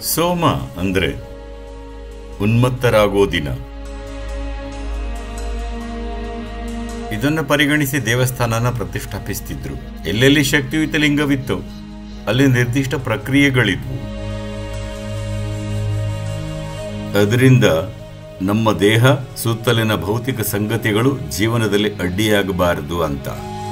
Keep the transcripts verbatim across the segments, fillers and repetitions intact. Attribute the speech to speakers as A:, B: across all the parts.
A: ಸೋಮ ಅಂದ್ರೆ ಉನ್ಮತ್ತರಾಗೋ ದಿನ. ಇದನ್ನು ಪರಿಗಣಿಸಿ ದೇವಸ್ಥಾನನ ಪ್ರತಿಷ್ಠಾಪಿಸುತ್ತಿದ್ರು. ಎಲ್ಲೆಲ್ಲಿ ಶಕ್ತಿಯುತ ಲಿಂಗವಿತ್ತು ಅಲ್ಲಿ ನಿರ್ದಿಷ್ಟ ಪ್ರಕ್ರಿಯೆಗಳಿದ್ವು. ಅದರಿಂದ ನಮ್ಮ ದೇಹ ಸುತ್ತಲಿನ ಭೌತಿಕ ಸಂಗತಿಗಳು ಜೀವನದಲ್ಲಿ ಅಡ್ಡಿಯಾಗಬಾರದು ಅಂತ.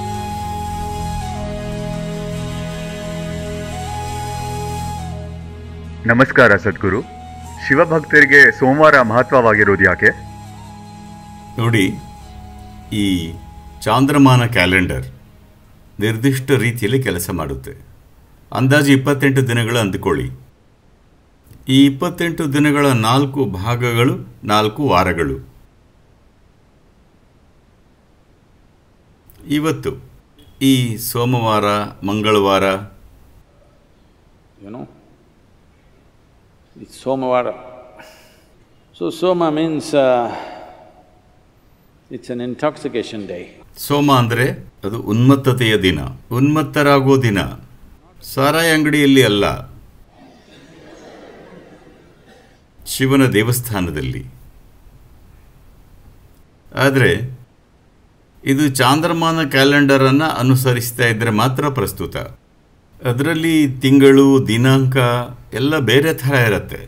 B: ನಮಸ್ಕಾರ ಸದ್ಗುರು. ಶಿವಭಕ್ತರಿಗೆ ಸೋಮವಾರ ಮಹತ್ವವಾಗಿರೋದು ಯಾಕೆ?
A: ನೋಡಿ, ಈ ಚಾಂದ್ರಮಾನ ಕ್ಯಾಲೆಂಡರ್ ನಿರ್ದಿಷ್ಟ ರೀತಿಯಲ್ಲಿ ಕೆಲಸ ಮಾಡುತ್ತೆ. ಅಂದಾಜು ಇಪ್ಪತ್ತೆಂಟು ದಿನಗಳು ಅಂದುಕೊಳ್ಳಿ. ಈ ಇಪ್ಪತ್ತೆಂಟು ದಿನಗಳ ನಾಲ್ಕು ಭಾಗಗಳು ನಾಲ್ಕು ವಾರಗಳು. ಇವತ್ತು ಈ ಸೋಮವಾರ, ಮಂಗಳವಾರ,
C: you know it's Somavara. So Soma means uh, it's an intoxication day.
A: ಸೋಮ ಅಂದರೆ ಅದು ಉನ್ಮತ್ತತೆಯ ದಿನ, ಉನ್ಮತ್ತರಾಗೋ ದಿನ. ಸಾರಾಯಿ ಅಂಗಡಿಯಲ್ಲಿ ಅಲ್ಲ, ಶಿವನ ದೇವಸ್ಥಾನದಲ್ಲಿ. ಆದರೆ ಇದು ಚಾಂದ್ರಮಾನ ಕ್ಯಾಲೆಂಡರನ್ನು ಅನುಸರಿಸ್ತಾ ಇದ್ದರೆ ಮಾತ್ರ ಪ್ರಸ್ತುತ. ಅದರಲ್ಲಿ ತಿಂಗಳು, ದಿನಾಂಕ ಎಲ್ಲ ಬೇರೆ ಥರ ಇರುತ್ತೆ.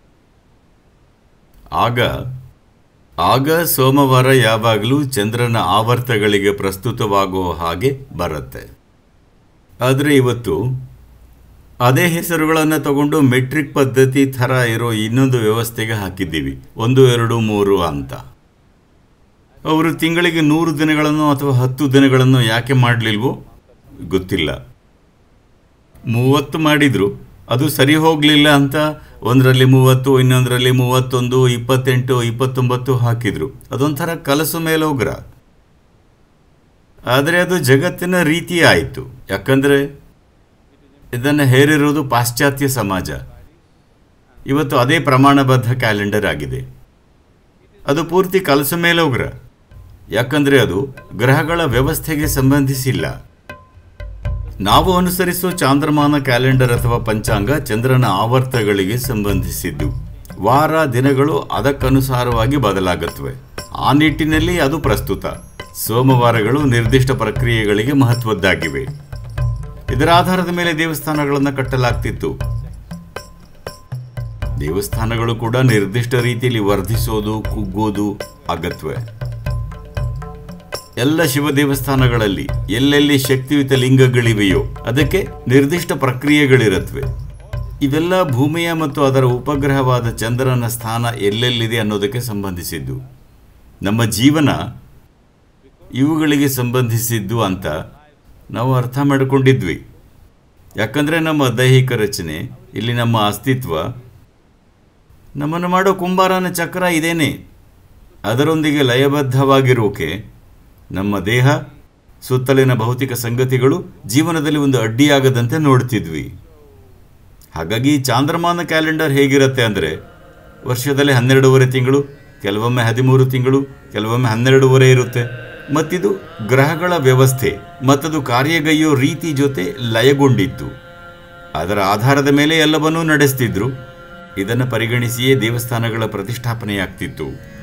A: ಆಗ ಆಗ ಸೋಮವಾರ ಯಾವಾಗಲೂ ಚಂದ್ರನ ಆವರ್ತಗಳಿಗೆ ಪ್ರಸ್ತುತವಾಗೋ ಹಾಗೆ ಬರುತ್ತೆ. ಆದರೆ ಇವತ್ತು ಅದೇ ಹೆಸರುಗಳನ್ನು ತಗೊಂಡು ಮೆಟ್ರಿಕ್ ಪದ್ಧತಿ ಥರ ಇರೋ ಇನ್ನೊಂದು ವ್ಯವಸ್ಥೆಗೆ ಹಾಕಿದ್ದೀವಿ, ಒಂದು ಎರಡು ಮೂರು ಅಂತ. ಅವರು ತಿಂಗಳಿಗೆ ನೂರು ದಿನಗಳನ್ನು ಅಥವಾ ಹತ್ತು ದಿನಗಳನ್ನು ಯಾಕೆ ಮಾಡಲಿಲ್ವೋ ಗೊತ್ತಿಲ್ಲ. ಮೂವತ್ತು ಮಾಡಿದ್ರು, ಅದು ಸರಿ ಹೋಗಲಿಲ್ಲ ಅಂತ ಒಂದರಲ್ಲಿ ಮೂವತ್ತು, ಇನ್ನೊಂದರಲ್ಲಿ ಮೂವತ್ತೊಂದು, ಇಪ್ಪತ್ತೆಂಟು, ಇಪ್ಪತ್ತೊಂಬತ್ತು ಹಾಕಿದ್ರು. ಅದೊಂಥರ ಕಲಸು ಮೇಲೋಗ್ರ. ಆದರೆ ಅದು ಜಗತ್ತಿನ ರೀತಿ ಆಯಿತು. ಯಾಕಂದರೆ ಇದನ್ನು ಹೇರಿರೋದು ಪಾಶ್ಚಾತ್ಯ ಸಮಾಜ. ಇವತ್ತು ಅದೇ ಪ್ರಮಾಣಬದ್ಧ ಕ್ಯಾಲೆಂಡರ್ ಆಗಿದೆ. ಅದು ಪೂರ್ತಿ ಕಲಸು ಮೇಲೋಗ್ರ. ಯಾಕಂದರೆ ಅದು ಗ್ರಹಗಳ ವ್ಯವಸ್ಥೆಗೆ ಸಂಬಂಧಿಸಿಲ್ಲ. ನಾವು ಅನುಸರಿಸುವ ಚಾಂದ್ರಮಾನ ಕ್ಯಾಲೆಂಡರ್ ಅಥವಾ ಪಂಚಾಂಗ ಚಂದ್ರನ ಆವರ್ತಗಳಿಗೆ ಸಂಬಂಧಿಸಿದ್ದು. ವಾರ, ದಿನಗಳು ಅದಕ್ಕನುಸಾರವಾಗಿ ಬದಲಾಗುತ್ತವೆ. ಆ ನಿಟ್ಟಿನಲ್ಲಿ ಅದು ಪ್ರಸ್ತುತ. ಸೋಮವಾರಗಳು ನಿರ್ದಿಷ್ಟ ಪ್ರಕ್ರಿಯೆಗಳಿಗೆ ಮಹತ್ವದ್ದಾಗಿವೆ. ಇದರ ಆಧಾರದ ಮೇಲೆ ದೇವಸ್ಥಾನಗಳನ್ನು ಕಟ್ಟಲಾಗ್ತಿತ್ತು. ದೇವಸ್ಥಾನಗಳು ಕೂಡ ನಿರ್ದಿಷ್ಟ ರೀತಿಯಲ್ಲಿ ವರ್ಧಿಸೋದು, ಕುಗ್ಗೋದು ಆಗತ್ವೆ. ಎಲ್ಲ ಶಿವ ದೇವಸ್ಥಾನಗಳಲ್ಲಿ ಎಲ್ಲೆಲ್ಲಿ ಶಕ್ತಿಯುತ ಲಿಂಗಗಳಿವೆಯೋ ಅದಕ್ಕೆ ನಿರ್ದಿಷ್ಟ ಪ್ರಕ್ರಿಯೆಗಳಿರುತ್ತವೆ. ಇವೆಲ್ಲ ಭೂಮಿಯ ಮತ್ತು ಅದರ ಉಪಗ್ರಹವಾದ ಚಂದ್ರನ ಸ್ಥಾನ ಎಲ್ಲೆಲ್ಲಿದೆ ಅನ್ನೋದಕ್ಕೆ ಸಂಬಂಧಿಸಿದ್ದು. ನಮ್ಮ ಜೀವನ ಇವುಗಳಿಗೆ ಸಂಬಂಧಿಸಿದ್ದು ಅಂತ ನಾವು ಅರ್ಥ ಮಾಡಿಕೊಂಡಿದ್ವಿ. ಯಾಕಂದರೆ ನಮ್ಮ ದೈಹಿಕ ರಚನೆ, ಇಲ್ಲಿ ನಮ್ಮ ಅಸ್ತಿತ್ವ, ನಮ್ಮನ್ನು ಮಾಡೋ ಕುಂಬಾರನ ಚಕ್ರ ಇದೇನೆ. ಅದರೊಂದಿಗೆ ಲಯಬದ್ಧವಾಗಿರೋಕೆ ನಮ್ಮ ದೇಹ, ಸುತ್ತಲಿನ ಭೌತಿಕ ಸಂಗತಿಗಳು ಜೀವನದಲ್ಲಿ ಒಂದು ಅಡ್ಡಿಯಾಗದಂತೆ ನೋಡ್ತಿದ್ವಿ. ಹಾಗಾಗಿ ಚಾಂದ್ರಮಾನ ಕ್ಯಾಲೆಂಡರ್ ಹೇಗಿರುತ್ತೆ ಅಂದರೆ, ವರ್ಷದಲ್ಲಿ ಹನ್ನೆರಡೂವರೆ ತಿಂಗಳು, ಕೆಲವೊಮ್ಮೆ ಹದಿಮೂರು ತಿಂಗಳು, ಕೆಲವೊಮ್ಮೆ ಹನ್ನೆರಡೂವರೆ ಇರುತ್ತೆ. ಮತ್ತಿದು ಗ್ರಹಗಳ ವ್ಯವಸ್ಥೆ ಮತ್ತದು ಕಾರ್ಯಗೈಯೋ ರೀತಿ ಜೊತೆ ಲಯಗೊಂಡಿತ್ತು. ಅದರ ಆಧಾರದ ಮೇಲೆ ಎಲ್ಲವನ್ನೂ ನಡೆಸ್ತಿದ್ರು. ಇದನ್ನು ಪರಿಗಣಿಸಿಯೇ ದೇವಸ್ಥಾನಗಳ ಪ್ರತಿಷ್ಠಾಪನೆಯಾಗ್ತಿತ್ತು.